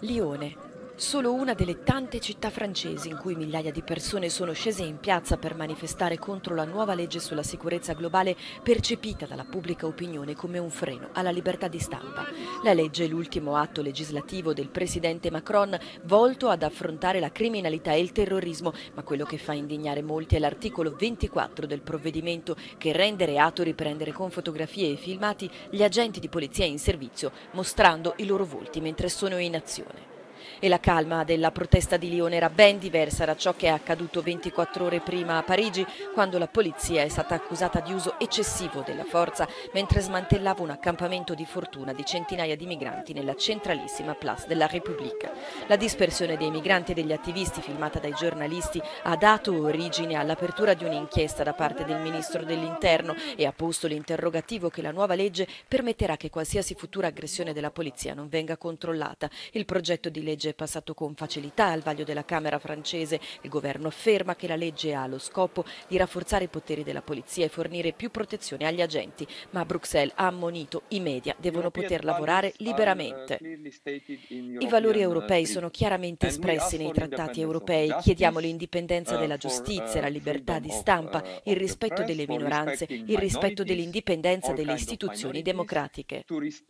Lione. Solo una delle tante città francesi in cui migliaia di persone sono scese in piazza per manifestare contro la nuova legge sulla sicurezza globale percepita dalla pubblica opinione come un freno alla libertà di stampa. La legge è l'ultimo atto legislativo del presidente Macron volto ad affrontare la criminalità e il terrorismo, ma quello che fa indignare molti è l'articolo 24 del provvedimento che rende reato riprendere con fotografie e filmati gli agenti di polizia in servizio, mostrando i loro volti mentre sono in azione. E la calma della protesta di Lione era ben diversa da ciò che è accaduto 24 ore prima a Parigi, quando la polizia è stata accusata di uso eccessivo della forza mentre smantellava un accampamento di fortuna di centinaia di migranti nella centralissima Place de la République. La dispersione dei migranti e degli attivisti filmata dai giornalisti ha dato origine all'apertura di un'inchiesta da parte del ministro dell'Interno e ha posto l'interrogativo che la nuova legge permetterà che qualsiasi futura aggressione della polizia non venga controllata. Il progetto di legge è passato con facilità al vaglio della Camera francese. Il governo afferma che la legge ha lo scopo di rafforzare i poteri della polizia e fornire più protezione agli agenti, ma Bruxelles ha ammonito i media devono poter lavorare liberamente. I valori europei sono chiaramente espressi nei trattati europei. Chiediamo l'indipendenza della giustizia, la libertà di stampa, il rispetto delle minoranze, il rispetto dell'indipendenza delle istituzioni democratiche.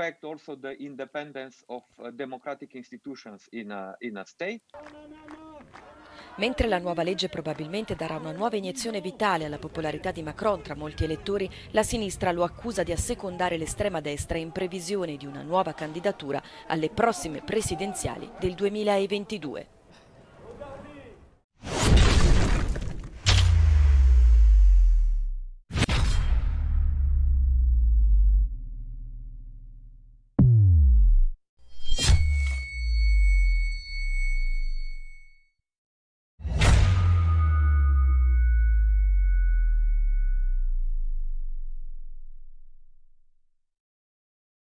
Mentre la nuova legge probabilmente darà una nuova iniezione vitale alla popolarità di Macron tra molti elettori, la sinistra lo accusa di assecondare l'estrema destra in previsione di una nuova candidatura alle prossime presidenziali del 2022.